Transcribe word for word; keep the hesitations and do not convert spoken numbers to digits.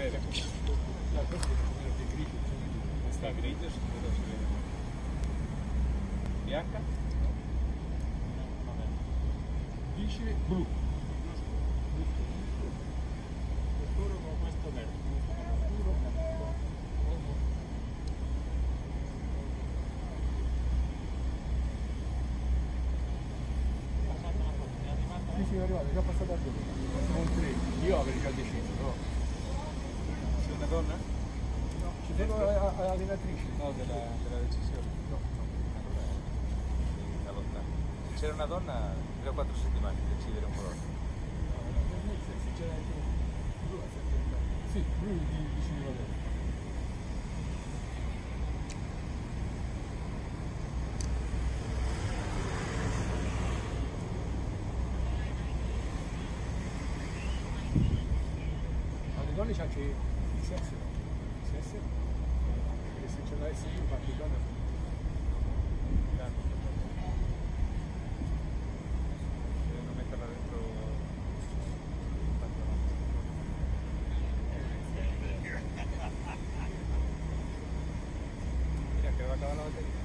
vede. La cosa è che grigio, Questa griglia su quello si vede molto. Bianca? dice blu. Scuro con questo verde. Sì, sì, è arrivato, è già passato a due. Siamo un tre. Io avrei già deciso, però. C'è una donna? No, ci sono allenatrici. No, della, della decisione. No, no. Allora è da lontano. C'era una donna tre o quattro settimane a decidere un po'. Sì, lui di vicino a lei. Alle donne c'è anche il sesso, il sesso, e se ce l'ha essere io infatti donna Non metterla dentro il pantalone. Mira che va a acabar la bateria.